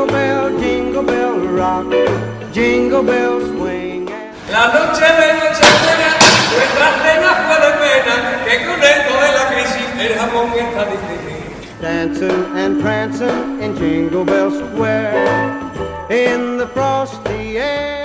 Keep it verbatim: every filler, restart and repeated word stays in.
Jingle bell, jingle bell rock, jingle bell swing. La noche de Nochebuena, nuestra cena fue de pena, que con esto de la crisis el jamón está difícil. Dancing and prancing in Jingle Bell Square, in the frosty air.